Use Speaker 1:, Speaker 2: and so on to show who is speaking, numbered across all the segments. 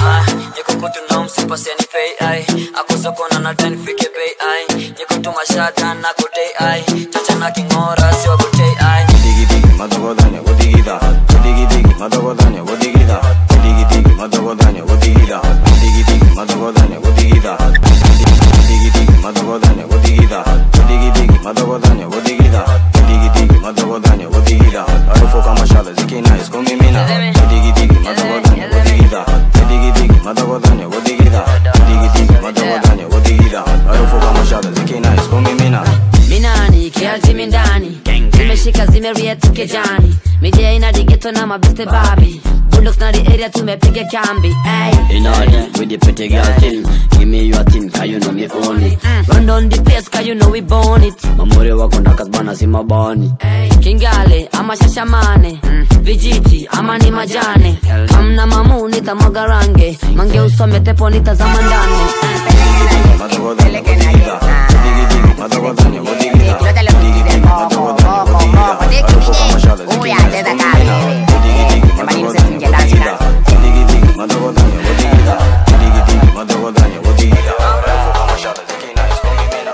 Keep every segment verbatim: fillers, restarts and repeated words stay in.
Speaker 1: ah niko kutu na msipase ni pay ai akusoko na natani fike pay ai niko tu mashata na kutei ai chacha na kingora sio kutei ai
Speaker 2: digi digi madagodanya wodigida digi digi madagodanya wodigida digi digi madagodanya wodigida digi digi madagodanya wodigida digi digi madagodanya wodigida digi digi madagodanya wodigida digi digi madagodanya wodigida arufu kama shala zikina isko mimina digi digi madagodanya wodigida digi digi madagodanya wodigida digi digi madagodanya wodigida arufu kama shala zikina isko mimina
Speaker 3: minani kialti mindani zimeshika zimeria tukejani media ina digeto na mabeste babi bulldogs na the area tumepiga kambi ay
Speaker 4: in order with the pretty girl thing give me your thing cause you know me own it
Speaker 3: run down the place cause you know we born it
Speaker 4: mamore wako ndakas bana si mabani
Speaker 3: kingale ama shashamane vijiti ama ni majane kamna mamu nitamwaga range mange usome tepo nitazama ndani
Speaker 2: madagodanya wodigida digi digi madagodanya wodigida digi digi madagodanya wodigida arufu kama shala zikina isko mimina digi digi madagodanya wodigida digi digi madagodanya wodigida digi digi madagodanya wodigida arufu kama shala zikina isko mimina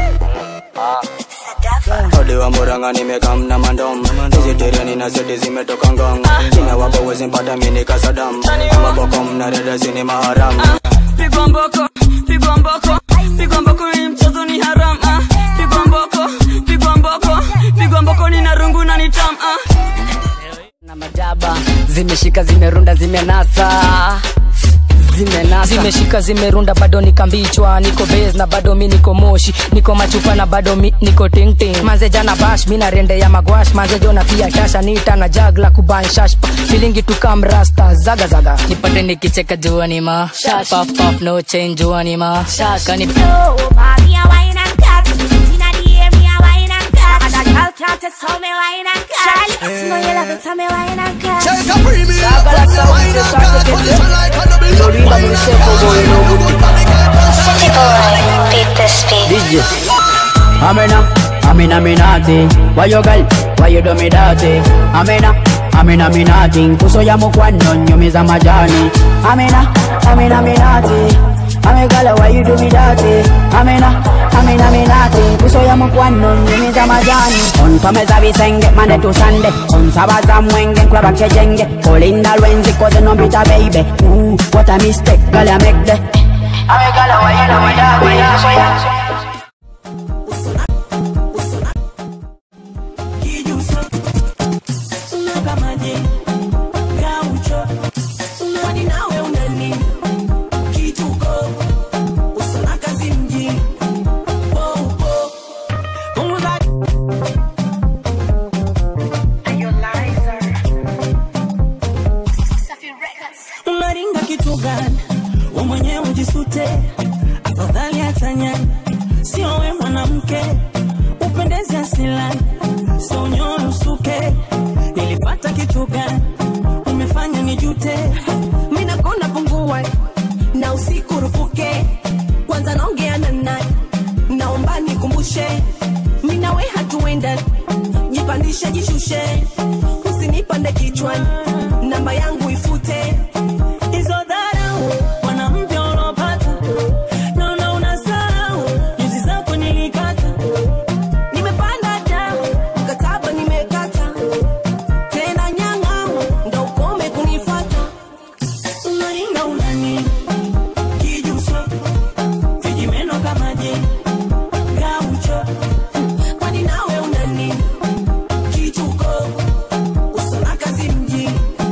Speaker 2: ode wa moranga nimekam na mandom vegetarian na sede zimetoka ngong kina wako wezi mpata mimi kasadam mabokom na reda sini maharam
Speaker 1: pigwa mboko pigwa mboko pigwa mboko ni mchezo ni haram ah pigwa mboko pigwa mboko pigwa mboko ni narungu na nitam ah
Speaker 3: na majaba zimeshika zimerunda zimenasa zimenasa
Speaker 5: zimeshika zimerunda bado nikambichwa niko base na bado mi niko moshi niko machupa na bado mi niko ting ting manze jana bash mi na rende ya magwash manze jona pia tasha nita na jagla kubanshash feeling to come rasta zaga zaga nipate nikicheka juani ma puff puff no change juani ma kani
Speaker 6: oh baby I wine and cut inna the area wine and cut and I girl can't tell me wine and cut no you love it tell me wine and cut
Speaker 7: check a premium wine and cut position like a double
Speaker 8: City boy, beat this beat.
Speaker 4: D J Amena, Amena minati. Why you girl? Why you do me dirty? Amena, Amena minati. Kuso ya mukwano nyumiza majani. Amena, Amena minati. Ame girl, why you do me dirty? Amena, Amena minati. Kuso ya mukwano nyumiza majani. On pameza visenge Monday to Sunday. On sabaza mwenge klaba kejenge. Kolinda lwenzi koze no bita baby. Ooh, what a mistake, girl I make that. Ame girl, why you do me dirty?
Speaker 9: Unaringa kitu gani? Wewe mwenyewe ujisute. Afadhali atanya. Sio wewe mwanamke. Upendeze asilani. Sio nyoyo usuke. Nilipata kitu gani? Umefanya nijute. Mimi nakona pungua. Na usiku rupuke. Kwanza naongea na nani? Naomba nikumbushe. Mimi na wewe hatuenda. Jipandishe jishushe. Usinipande kichwani. Namba yangu ifute. Izo dharau mwanamke unopata. Naona unasahau nyuzi zako nilikata. Nimepanda damu mkataba nimekata. Tena nyang'amu ndo ukome kunifuata. Unaringa unani kijuso vijimeno kama je gaucho. Kwani nawe unani kituko usona kazi mji.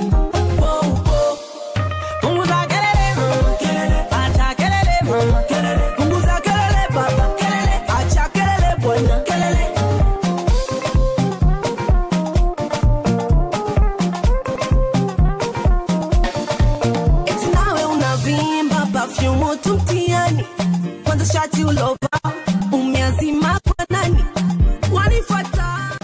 Speaker 9: Kwanza shati ulova umeazima kwa nani wanifuata.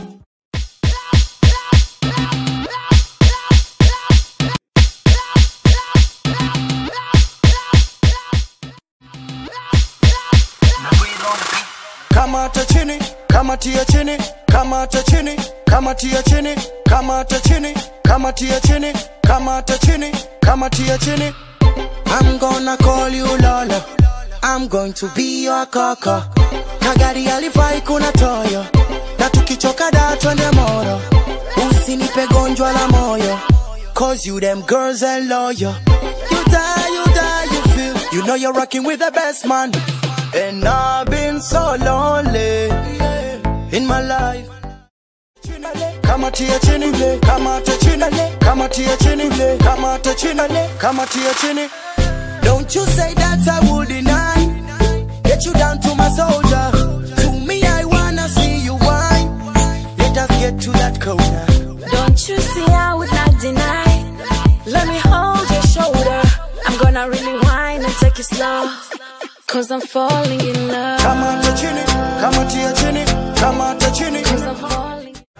Speaker 7: Kamata chini, kamatia chini, kamata chini, kamatia chini, kamata chini, kamatia chini, kamata chini, kamatia chini. I'm gonna call you Lola. I'm going to be your kaka. Kagari alifai kuna toyo. Na tukichoka da twende moro. Usinipe gonjwa la moyo. Cause you them girls and loyal. You die, you die, you feel. You know you're rocking with the best man. And I've been so lonely in my life. Kama tia chini, kama tia chini, kama tia chini, kama tia chini, kama tia chini. Don't you say that I would deny. Get you down to my soldier. To me I wanna see you whine. Let us get to that corner.
Speaker 6: Don't you see I would not deny. Let me hold your shoulder. I'm gonna really whine and take it slow. Cause I'm falling in love.
Speaker 7: Come on to chini, come on to your chini, come on to chini.
Speaker 6: Cause I'm falling.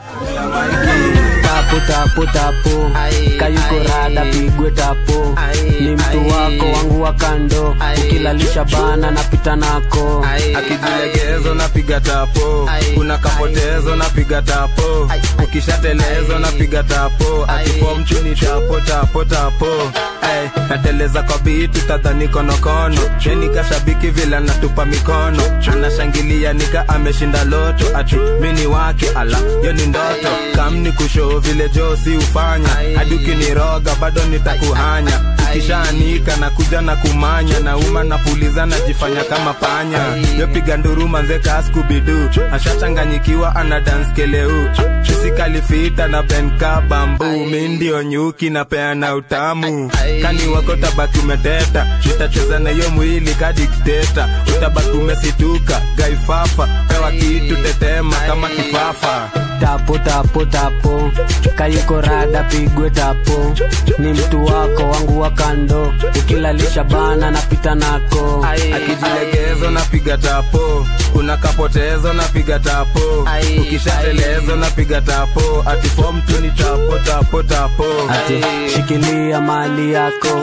Speaker 4: Tapo tapo tapo, kayuko rada pigwe tapo. Ni mtu wako wangu wa kando, ukilalisha bana napita nako.
Speaker 10: Akijilegezo napiga tapo, kuna kapotezo napiga tapo. Ukishatelezo napiga tapo, akifom chuni tapo tapo tapo. Ay, nateleza kwa bitu tadhani kono kono. Jeni kashabiki vila natupa mikono. Anashangilia nika ameshinda loto. Atu mini wake ala, yoni ndoto. Kamni kusho vile josi ufanya. Aduki niroga bado nitakuhanya. Ukishaanika na kuja na kumanya. Na uma na puliza na jifanya kama panya. Yopiga nduru manzeka Scooby-Doo. Ashachanganyikiwa ana dance keleu. Physically fit na benka bambu. Mindio nyuki na peana utamu. Kani wako tabaki umeteta. Nitacheza na yo mwili ka dikteta. Utabaki umesituka, gaifafa. Pewa kitu tetema kama kifafa.
Speaker 4: Tapo tapo tapo, kayuko rada pigwe tapo. Ni mtu wako wangu wa kando, ukilalisha bana napita nako.
Speaker 10: Akijilegezo napiga tapo, kuna kapotezo napiga tapo. Ukishatelezo napiga tapo, ati form tu ni tapo tapo tapo.
Speaker 4: Ati shikilia mali yako,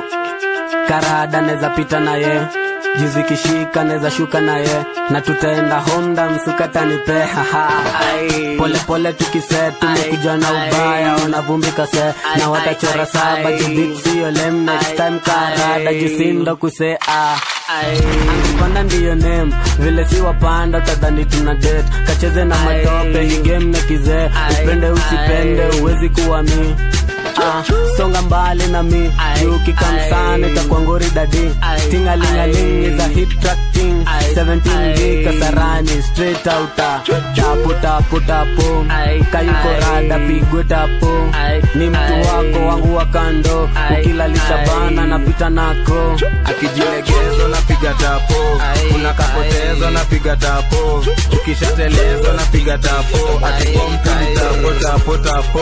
Speaker 4: karada neza pita na ye. Jizi kishika neza shuka na ye. Na tutaenda honda msuka tanipe haha. Pole pole tukise tumekuja na ubaya. Wanavumbika se na watachora saba. Jubiksi yo lem next time karada. Jisindo kuse ah. Angipanda ndiyo name, vile si wapanda tadhani tuna date. Kacheze na matope, hii game nekize. Upende usipende, uwezi kuwa mi. Ah, songa mbali na mi. Yuki kamsane takwa ngori dadi. Tingalingaling is a hit track king. seventeen D kasarani straight outa. Tapo tapo tapo, kayuko rada pigwe tapo. Ni mtu wako wangu wa kando, ukilalisha bana napita nako.
Speaker 10: Akijilegezo napiga tapo, kuna kapotezo napiga tapo. Ukishatelezo napiga tapo, ati form tu tapo tapo tapo.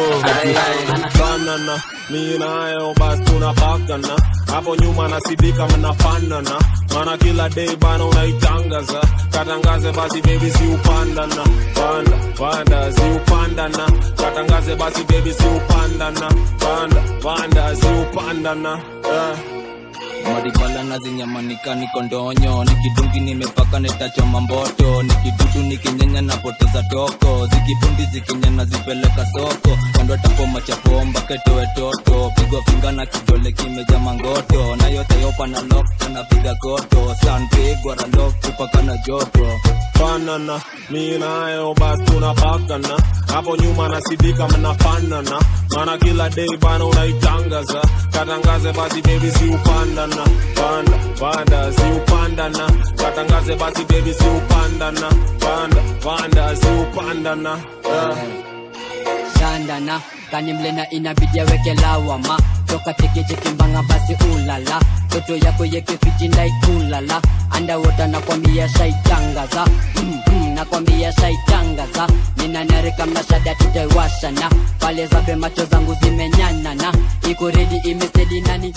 Speaker 11: Banana, mi nayo basi tunapakana. Hapo nyuma nasidika mnafanana. Mana kila day bana unaitangaza. Katangaze basi baby si upandana. Panda, panda si upandana. Katangaze basi baby si upandana. Panda, panda si upandana. Yeah.
Speaker 12: Maribala na zinyamanika niko ndonyo. Nikidungi nimepaka netachoma mboto. Nikidudu nikinyenya na poteza toko. Zikibundi zikinyana zipeleka soko. Kando tapo machapomba ketowe toto. Pigwa finga na kidole kimeja mangoto. Na yote yopa na lock na piga koto. Sun pigwa na lock kupaka na joto.
Speaker 11: Banana, mi nayo basi tunapakana. Hapo nyuma nasidika mnafanana. Mana kila day bana unaitangaza. Katangaze basi baby si upandana. Panda, panda si upandana. Katangaze basi baby si upandana. Panda, panda si upandana. Yeah.
Speaker 13: Shandana, kani mlena inabidi weke lawama. Toka teke cheki mbanga basi ulala. Toto yako yeke fiti ndai kulala. Underwater nakwambia shaitangaza. Mm, mm, nakwambia shaitangaza. Nina narika mnashada tutaiwashana. Pale zabe macho zangu zimenyanana. Iko ready imestedi nani.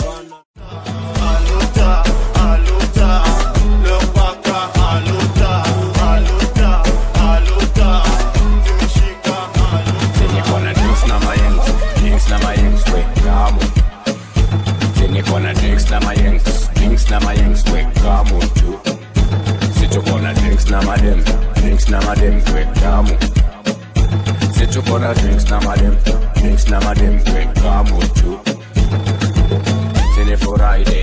Speaker 14: Aluta, aluta, lopaka aluta, aluta, aluta, zimeshika aluta.
Speaker 2: Zenye kona drinks na mayengs, drinks na mayengs, we kamu. Zenye kona drinks na mayengs, drinks na mayengs, we kamu tu. Situ kona drinks na madem, drinks na madem, we kamu. Situ kona drinks na madem, drinks na madem, we kamu tu. Zenye Friday,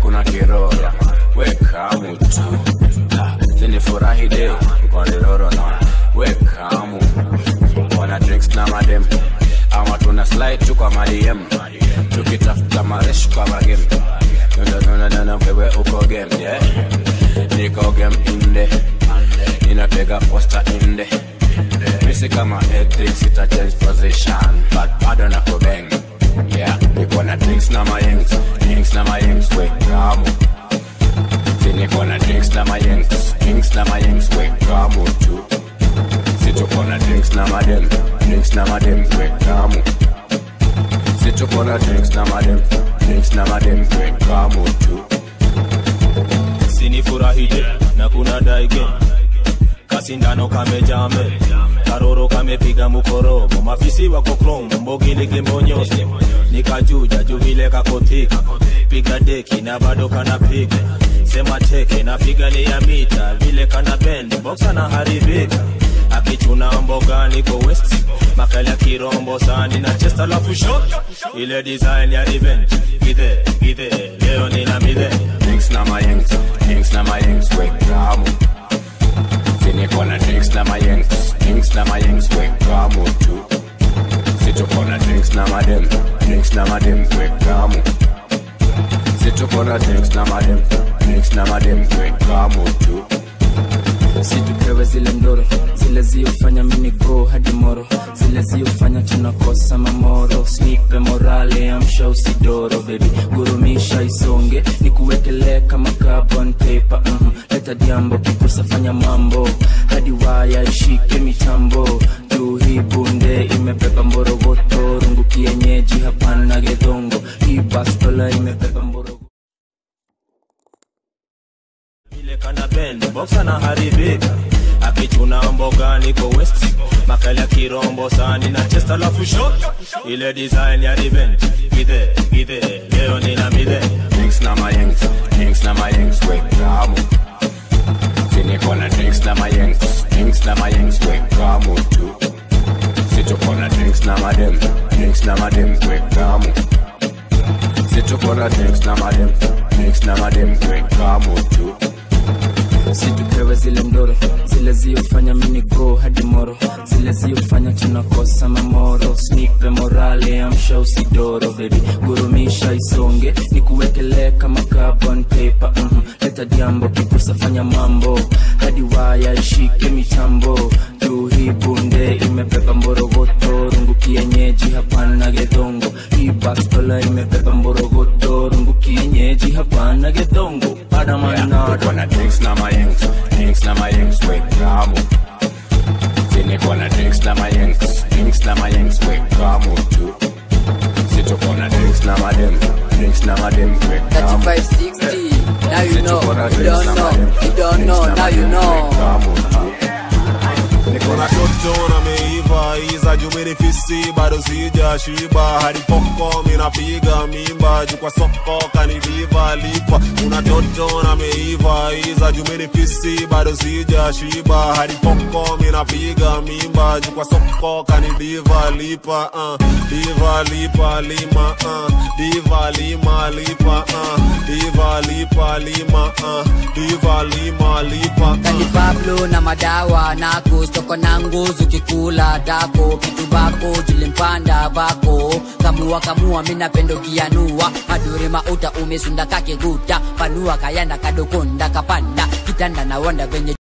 Speaker 10: kuna kiroro weka mutu sini furahi de kwa loro na weka mu wana drinks na madem ama tuna slide tu kwa madem tukitafuta maresh kwa magem ndio ndio ndio wewe uko game yeah niko game inde inapega poster inde misi kama ethics sita change position but bado na kubeng yeah niko na drinks na mayengs drinks na mayengs weka mu niko na drinks na mayengs drinks na mayengs weka mu tu situko na drinks na madem drinks na madem weka mu situko na drinks na madem drinks na madem weka mu tu
Speaker 11: sini furahije na kuna daige kasindano kamejame karoro kamepiga mukorogo mafisi wako chrome mbogile kimbonyose nikajuja juvile kakotika piga deki na bado kanapiga sema teke na piga ni ya mita vile kana bend boxa na haribika akichuna mboga niko west makala kirombo sani na chesta la fushot ile design ya event gide gide leo nina mide
Speaker 10: drinks na mayengs drinks na mayengs weka mu sini kona drinks na mayengs drinks na mayengs weka mu tu situko na drinks na madem drinks na madem weka mu situko na drinks na madem drinks na madem weka mu tu
Speaker 15: situpewe zile ndoro zile ziofanya mini go hadi moro zile ziofanya tunakosa mamoro snipe morale amsha usidoro baby gurumisha isonge nikuwekele kama carbon paper mm -hmm. leta diambo kikusa fanya mambo hadi waya ishike mitambo juu hii bunde imebeba mborogoto rungu kienyeji hapana gedongo hii bastola imebeba mborogoto
Speaker 11: ile kana bend boxa na haribika akichuna mboga niko west makala kirombo sani na chesta la fushot ile design ya event gide gide leo nina mide
Speaker 10: drinks na mayengs drinks na mayengs weka mu sini kona drinks na mayengs drinks na mayengs weka mu tu situko na drinks na madem drinks na madem weka mu situko na drinks na madem drinks na madem weka mu tu
Speaker 15: situpewe zile ndoro zile ziofanya mini go hadi moro zile ziofanya tunakosa mamoro snipe morale amsha usidoro baby gurumisha isonge nikuwekele kama carbon paper mm -hmm. leta diambo kikusa fanya mambo hadi waya ishike mitambo juu hii bunde imebeba mborogoto rungu kienyeji hapana gedongo hii bastola imebeba mborogoto rungu kienyeji hapana gedongo adamanado
Speaker 10: kona drinks na mayengs drinks na mayengs weka mu sini kona drinks na mayengs drinks na mayengs weka mu tu situko na drinks na madem drinks na madem weka mu
Speaker 13: thirty-five sixty now you know you don't know you don't know now you know
Speaker 11: niko na toto na meiva iza jumini fisi bado sija shiba hadi poko minapiga mimba jukwa soko kaniviva lipa una toto na meiva iza jumini fisi bado sija shiba hadi poko minapiga mimba jukwa soko kaniviva lipa uh diva lipa lima uh diva lima lipa uh diva lipa lima uh diva lima lipa
Speaker 13: Kani Pablo na madawa nako stoko na nguzu kikula dako kitu bako jilimpanda bako kamua kamua mina pendo kianua madure mauta umesunda kake guta panua kayanda kadokonda kapanda kitanda na wanda venye